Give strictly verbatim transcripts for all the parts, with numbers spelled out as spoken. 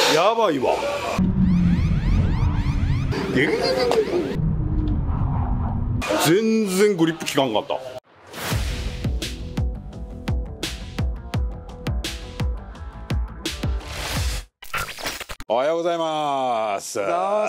やばいわ。全然グリップ効かんかった。おはようございます。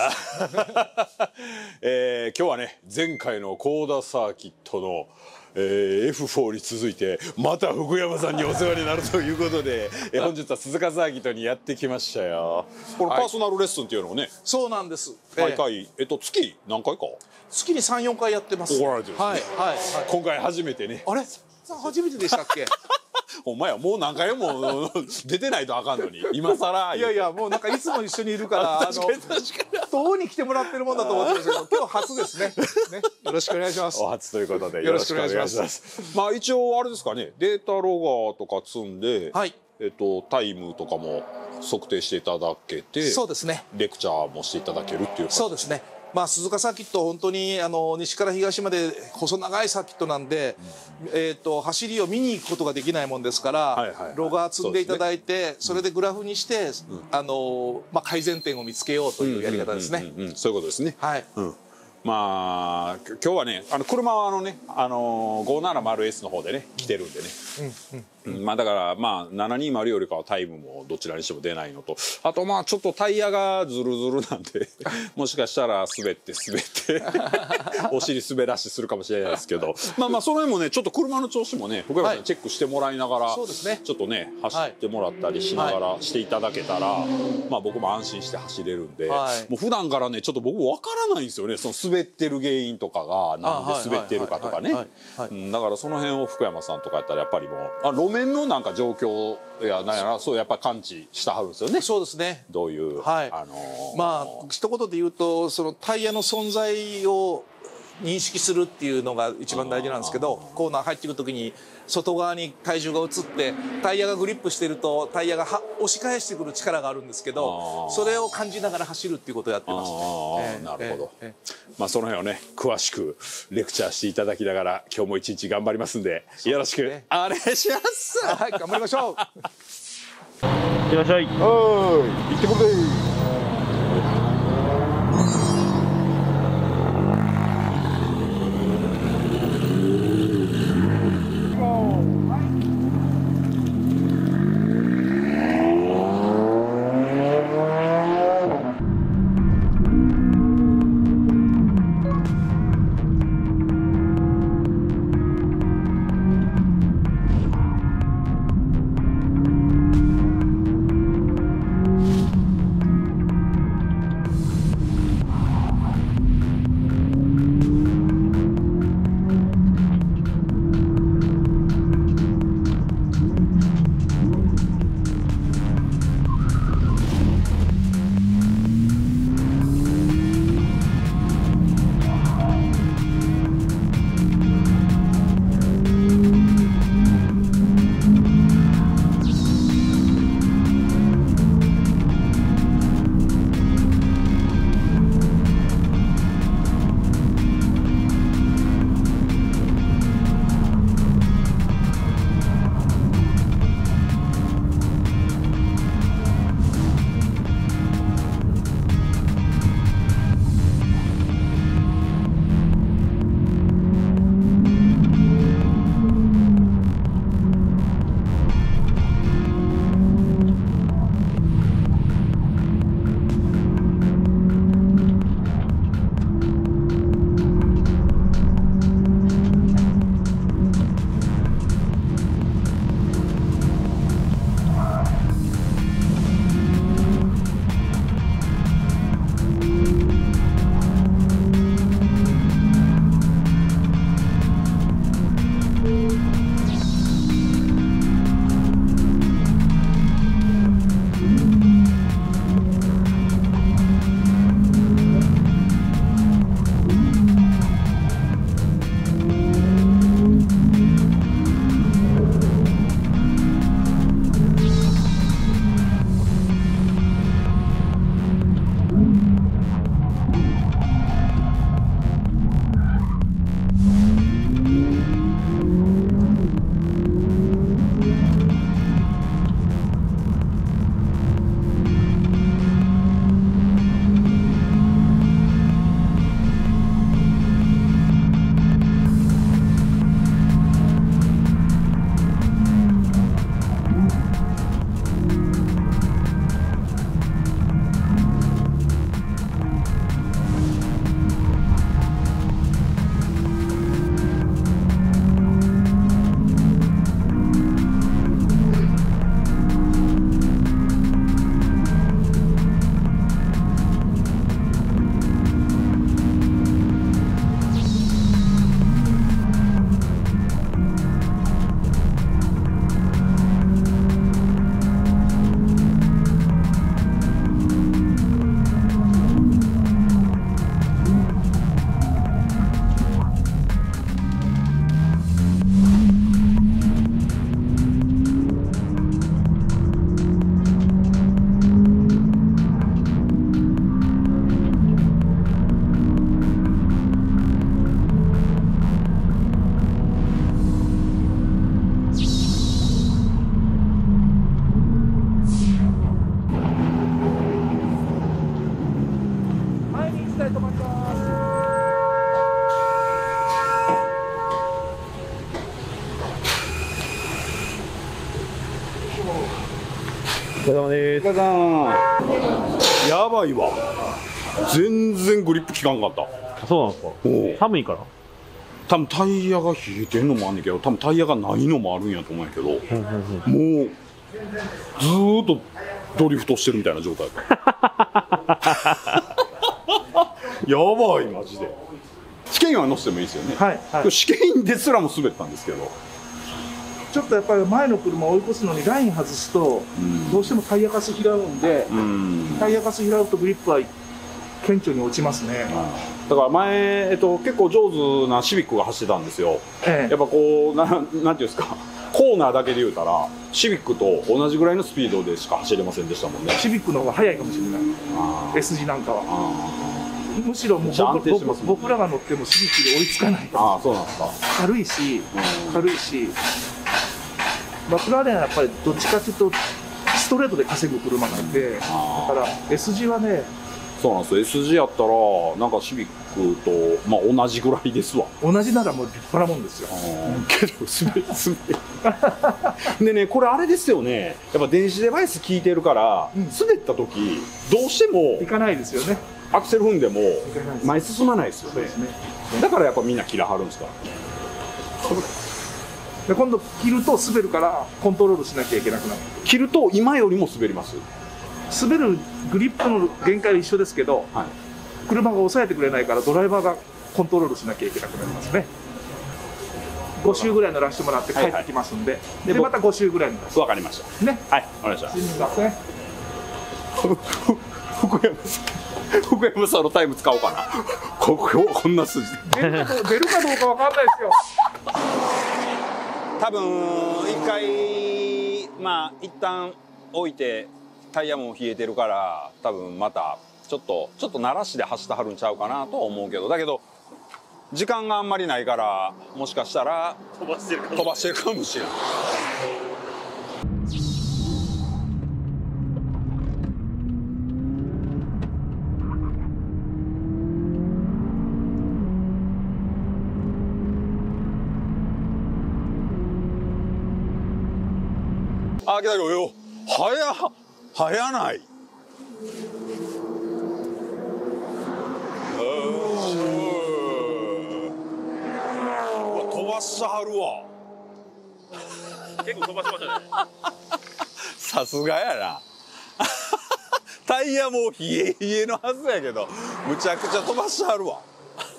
えー、今日はね、前回のコーダサーキットの、えー、エフフォー に続いてまた福山さんにお世話になるということで、えー、本日は鈴鹿サーキットにやってきましたよ。このパーソナルレッスンっていうのをね、はい、 そうなんです。 毎回、えー、えっと月何回か？ 月にさん、よんかいやってます。 怒られてるんですね。 はいはいはい。 今回初めてね。 あれ？初めてでしたっけ？ お前はもう何回も出てないとあかんのに今更。 いやいや、もうなんかいつも一緒にいるからあの遠に来てもらってるもんだと思ってましたけど、今日初ですね。ね、よろしくお願いします。 お初ということでよろしくお願いします。まあ一応あれですかね、データロガーとか積んで、はい、えっとタイムとかも測定していただけて、 そうですね。 レクチャーもしていただけるっていう。 そうですね。まあ、鈴鹿サーキット本当にあの西から東まで細長いサーキットなんで、うん、えー、と走りを見に行くことができないもんですから、ロガー積んでいただいて そ, それでグラフにして、うん、あのまあ、改善点を見つけようというやり方ですね。 そういうことですね。はい、うん、まあ今日はね、あの車はあのね、あの ごひゃくななじゅうエス の方でね来てるんでね、うんうんうん、まあだからまあななひゃくにじゅうよりかはタイムもどちらにしても出ないのと、あとまあちょっとタイヤがズルズルなんでもしかしたら滑って滑ってお尻滑らしするかもしれないですけど、まあまあその辺もねちょっと車の調子もね福山さんにチェックしてもらいながら、そうですね、ちょっとね走ってもらったりしながらしていただけたら、まあ僕も安心して走れるんで、もう普段からねちょっと僕分からないんですよね、その滑ってる原因とかがなんで滑ってるかとかね。だからその辺を福山さんとかやったらやっぱりもうあ路面のなんか状況やなんやらそうやっぱ感知してはるんですよね。そうですね。どういう、はい、あのー、まあ一言で言うとそのタイヤの存在を認識するっていうのが一番大事なんですけど、コーナー入っていく時に外側に体重が移ってタイヤがグリップしてるとタイヤがは押し返してくる力があるんですけど、それを感じながら走るっていうことをやってます。 あ、なるほど。まあその辺をね詳しくレクチャーしていただきながら今日も一日頑張りますんで、よろしくお願いします。 はい、頑張りましょう。いらっしゃい。 おーい、行ってこれ。 お疲れ様です。 お疲れさん。やばいわ。全然グリップ効かんかった。 そうなんですか。 おう寒いから。 多分タイヤが冷えてんのもあんねんけど、多分タイヤがないのもあるんやと思うんやけど、もうずーっとドリフトしてるみたいな状態。やばいマジで。試験員は乗せてもいいですよね。 はいはい、 試験員ですらも滑ったんですけど。 ちょっとやっぱり前の車を追い越すのにライン外すと、うん、どうしてもタイヤカス拾うんで、うん、タイヤカス拾うとグリップは顕著に落ちますね。 だから前、えっと、結構上手なシビックが走ってたんですよ。ええ、やっぱこうな、なんていうんですか、コーナーだけで言うたらシビックと同じぐらいのスピードでしか走れませんでしたもんね。 シビックの方が速いかもしれない。S 字なんかは。むしろもう 僕, 僕, 僕らが乗ってもシビックで追いつかない。 ああ、そうなんですか。 軽いし、軽いし、マクラーレンはやっぱりどっちかというとストレートで稼ぐ車なんで、だから S 字はね。 そうなんですよ。 S 字やったらなんかシビックと、まあ、同じぐらいですわ。 同じならもう立派なもんですよ。 けど滑り滑りでね、これあれですよね、やっぱ電子デバイス効いてるから、うん、滑った時どうしてもいかないですよね。 アクセル踏んでも前進まないですよね。だからやっぱみんな切らはるんですか。 で今度切ると滑るからコントロールしなきゃいけなくなる。 切ると今よりも滑ります。 滑るグリップの限界は一緒ですけど、はい、車が抑えてくれないからドライバーがコントロールしなきゃいけなくなりますね。ご周ぐらい乗らせてもらって帰ってきますんで、はいはい、でまたご周ぐらい乗らせて。 わかりましたね。 はい、わかりました。 すみません。 福山さん、福山さんのタイム使おうかな。こここんな数字で出るかどう出るかどうかわかんないですよ。 多分一回まあ一旦置いて。タイヤも冷えてるから多分またちょっとちょっと慣らしで走ってはるんちゃうかなとは思うけど、だけど時間があんまりないからもしかしたら飛ばしてるかも、飛ばしてるかもしれない。あ、来たよ。早っ早ない。飛ばしてはるわ。 結構飛ばしましたね。 さすがやな。タイヤも冷え冷えのはずやけどむちゃくちゃ飛ばしてはるわ。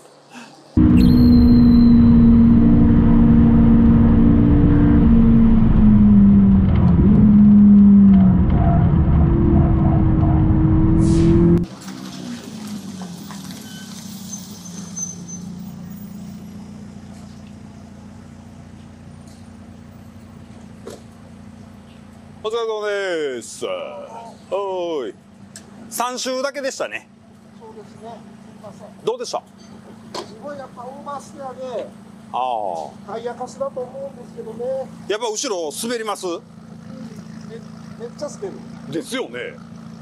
お疲れ様です。おーい。さん周だけでしたね。 そうですね。すみません。 どうでした？ すごいやっぱオーバーステアでああ。 タイヤカスだと思うんですけどね。 やっぱ後ろ滑ります？ め, めっちゃ滑る。 ですよね。 めっ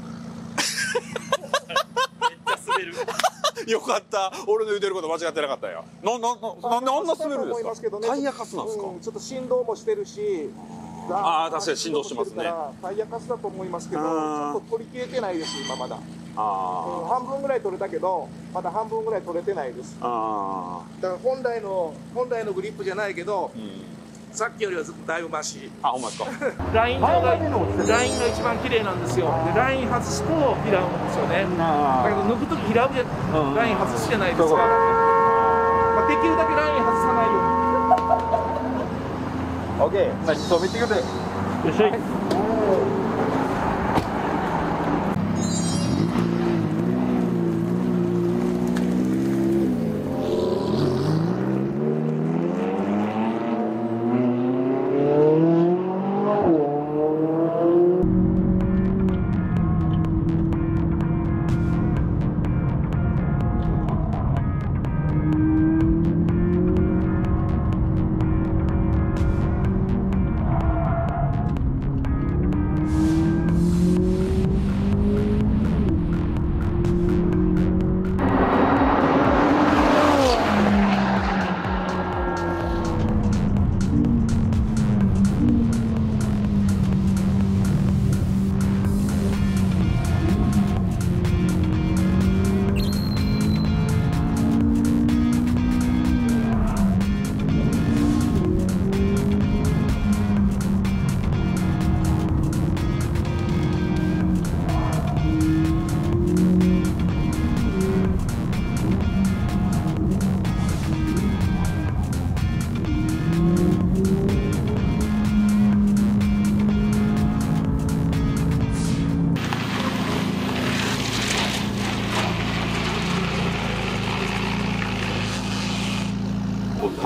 ちゃ滑る。 よかった。俺の言うてること間違ってなかったよ。な、な、な、なんであんな滑るんですか？タイヤカスなんですか？ うん、ちょっと振動もしてるし。 ああ、確かに振動してますね。 タイヤカスだと思いますけど、ちょっと取り切れてないです、今まだ。 あ、 うん、半分ぐらい取れたけど、まだ半分ぐらい取れてないです。 ああ。だから本来の本来のグリップじゃないけど、うん、さっきよりはだいぶマシ。 あ、ほんまですか。 ライン上がラインが一番綺麗なんですよ。でライン外すと開くんですよね。だけど抜くとき開くじゃ、うん、ライン外すじゃないですか。まあ、できるだけライン外さないように。 Okay, nice to meet you today. よっしゃい。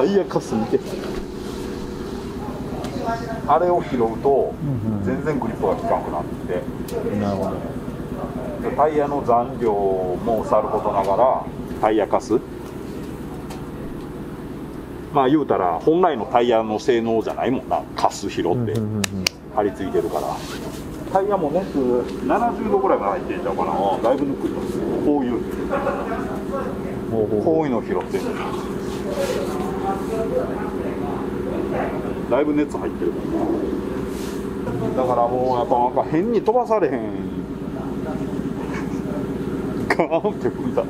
タイヤカス見て、あれを拾うと全然グリップが効かなくなって、 なるほど。 タイヤの残量もさることながらタイヤカス、まあ言うたら本来のタイヤの性能じゃないもんな、カス拾って張り付いてるから。タイヤも熱ななじゅうどぐらいまで入ってんちゃうかな。だいぶぬくいと、こういうこういうのを拾ってる、だいぶ熱入ってるもんな。だからもうやっぱなんか変に飛ばされへん、ガーンって踏んだ、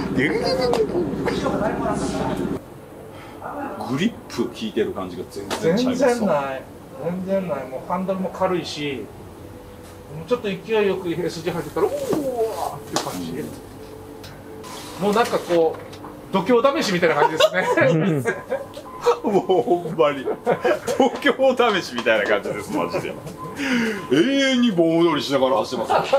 グリップ効いてる感じが全然違います。 全然ない全然ない。もうハンドルも軽いし、ちょっと勢いよく エスジー 入ってたらおおっていう感じ、うん、もうなんかこう度胸試しみたいな感じですねもうほんまに東京試しみたいな感じです、マジで。永遠に盆踊りしながら走ってます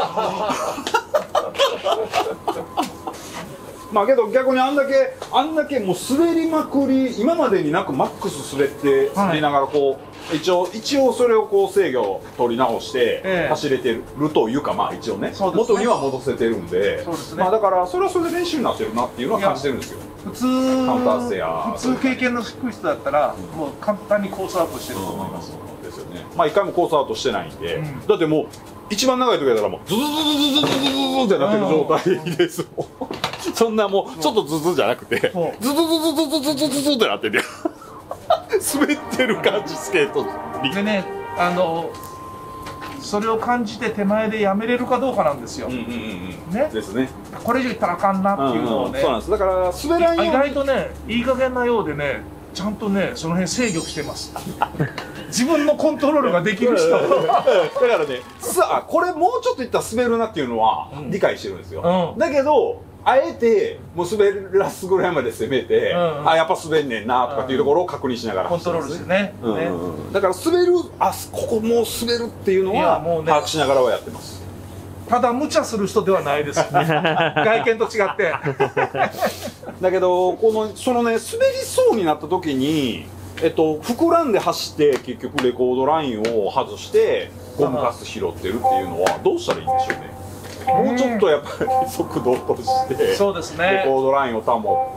まあけど逆にあんだけあんだけもう滑りまくり、今までになくマックス滑って滑りながらこう、はい、一応一応それをこう制御を取り直して走れてるというか、まあ一応ね、元には戻せてるんで、まあだからそれはそれで練習になってるなっていうのは感じてるんですよ。 普通カウンターステア、 普通経験の低い人だったら、うん、もう簡単にコースアウトしてると思います。 うん、ですよね。まあ一回もコースアウトしてないんで、うん、だってもう一番長い時だったらもうズズズズズズズズズってなってる状態です。そんなもうちょっとズズじゃなくて、ズズズズズズズズズってなってて滑ってる感じ、スケートでね、あのそれを感じて手前でやめれるかどうかなんですよ。ね。 ですね。 これ以上いったらあかんなっていうのをね。 そうなんです。だから滑らんように意外とね、いい加減なようでね、ちゃんとねその辺制御してます。自分のコントロールができる人。だからね、さあこれもうちょっといったら滑るなっていうのは理解してるんですよ。だけどあえてもう滑らすぐらいまで攻めて、あやっぱ滑んねんなとかっていうところを確認しながらコントロールですね。 だから滑る、あここもう滑るっていうのは把握しながらはやってます。 ただ無茶する人ではないです。外見と違って。 だけどこのそのね滑りそうになった時に、えっと膨らんで走って結局レコードラインを外してゴムカス拾ってるっていうのはどうしたらいいんでしょうね。もうちょっとやっぱり速度としてそうですね、 レコードラインを保って、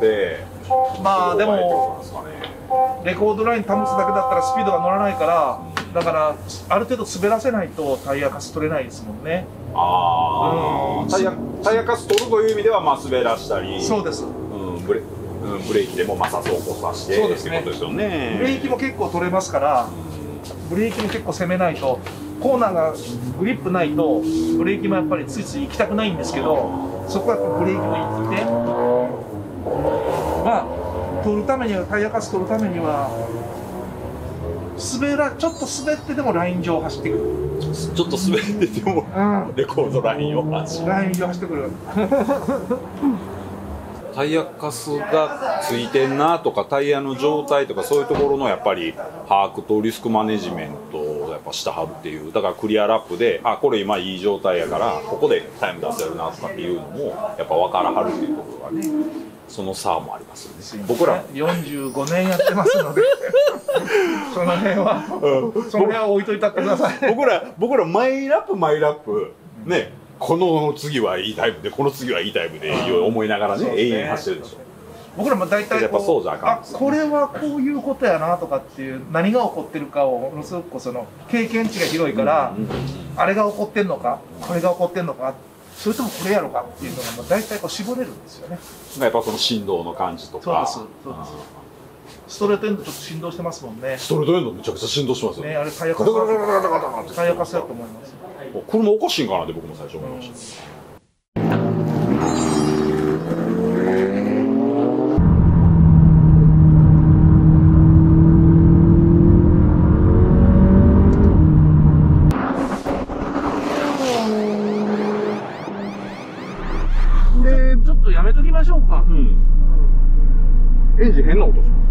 まあでもレコードライン保つだけだったらスピードが乗らないから、うん、だからある程度滑らせないとタイヤカス取れないですもんね。 ああ、うん、タイヤタイヤカス取るという意味ではまあ滑らしたり、 そうです、 うん、ブレうん、ブレーキでも摩擦を起こさせてそうですねってことですよね。 ブレーキも結構取れますから、うん、ブレーキも結構攻めないと。コーナーがグリップないとブレーキもやっぱりついつい行きたくないんですけど、そこはやっぱブレーキも行ってまあ取るためにはタイヤカス取るためには滑らちょっと滑ってでもライン上走ってくる、 ちょっと滑ってても、うん、レコードラインを走るライン上走ってくるタイヤカスがついてんなとかタイヤの状態とかそういうところのやっぱり把握とリスクマネジメントをやっぱしたはるっていう。だからクリアラップであこれ今いい状態やからここでタイム出せるなとかっていうのもやっぱ分からはるっていうところがね、その差もありますよね。僕らよんじゅうごねんやってますのでその辺は、うん、その辺は置いといたってください僕ら僕らマイラップマイラップね、この次はいいタイムでこの次はいいタイムで思いながらね、永遠走ってるでしょ。 僕らも大体こう、あこれはこういうことやなとかっていう何が起こってるかをものすごくその経験値が広いから、あれが起こってんのかこれが起こってんのかそれともこれやろかっていうのがもう大体こう絞れるんですよね。 やっぱその振動の感じとか。 そうですそうです。ストレートエンドちょっと振動してますもんね。 ストレートエンドめちゃくちゃ振動しますよね。 あれタイヤカスだタイヤカスだと思います。 車おかしいんかなって僕も最初思いました。 でちょっとやめときましょうか。うん、 エンジン変な音します。